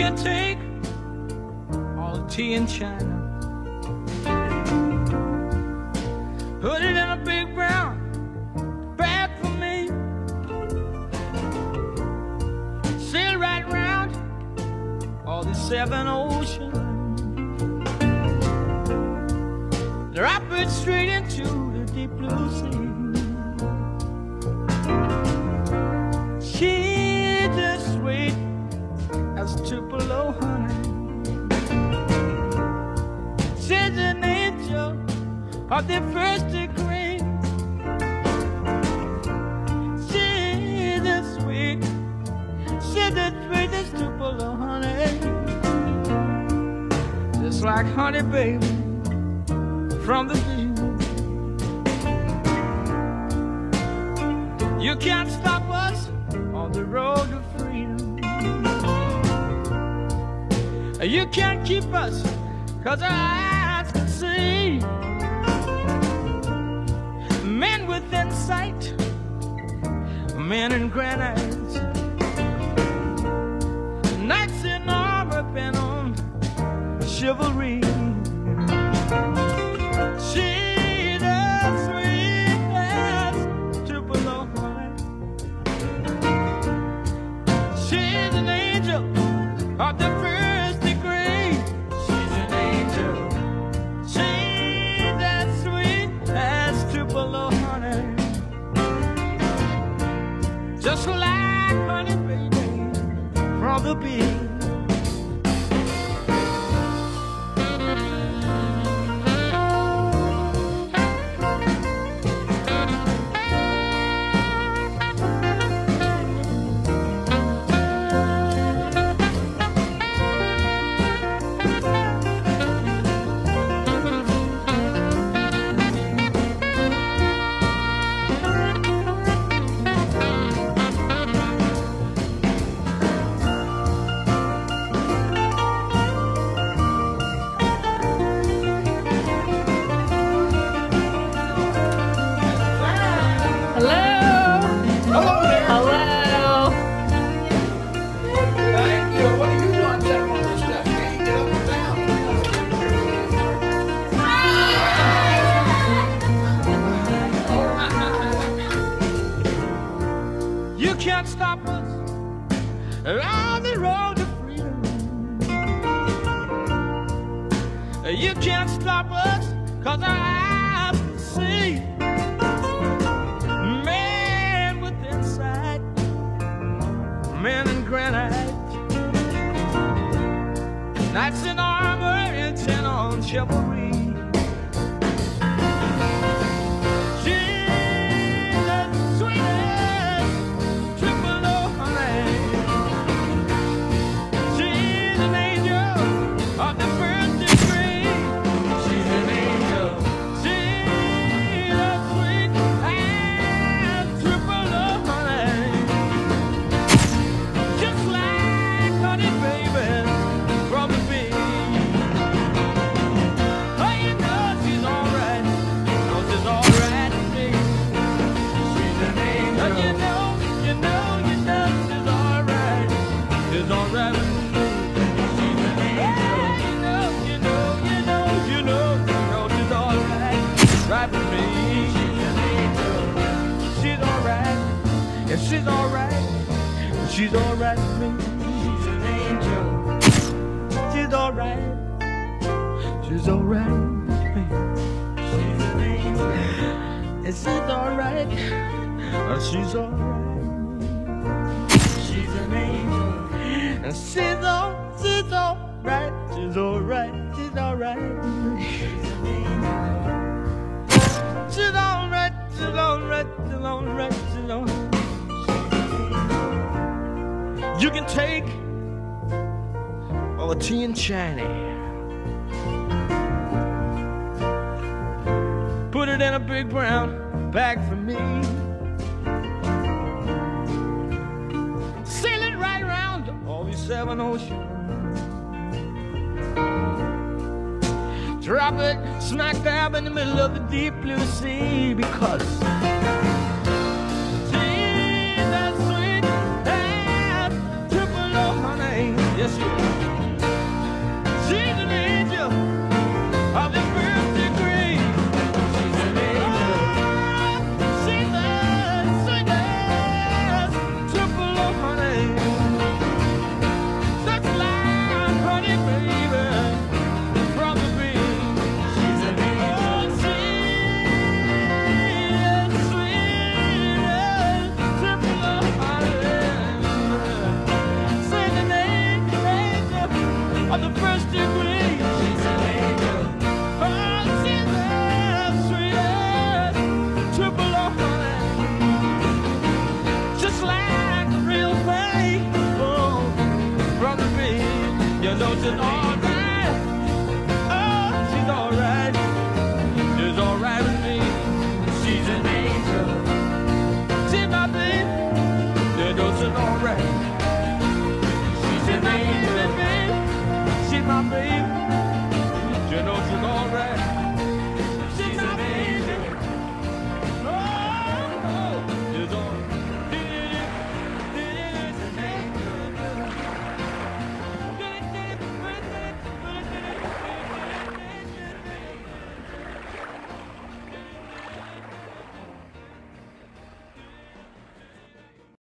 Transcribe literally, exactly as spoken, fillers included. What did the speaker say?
can take all the tea in China, put it in a big brown bag for me, sail right round all the seven oceans, drop it straight into the deep blue sea. She's as sweet as Tupelo honey. She's an angel of the first degree. She's as sweet, she's as sweet as Tupelo honey. Just like honey, baby, from the deep. You can't stop us on the road to freedom. You can't keep us, cause our eyes can see. Men within sight, men in granite, knights in armor bent on chivalry. She's as sweet as Tupelo honey. She's an angel of the first degree. She's an angel. She's as sweet as Tupelo honey. Just like honey, baby, from the bee. You can't stop us on the road to freedom. You can't stop us, cause our eyes can see. Man with insight, men in granite, knights in armor intent on chivalry. She's alright, she's alright with me. She's an angel. She's alright, she's alright with me. She's an angel. And she's alright, she's alright. She's an angel. And she's all, she's alright, she's alright, she's alright with me. She's an angel. She's alright, she's alright, she's alright, she's alright. You can take all the tea in China, put it in a big brown bag for me, sail it right round all these seven oceans, drop it smack dab in the middle of the deep blue sea, because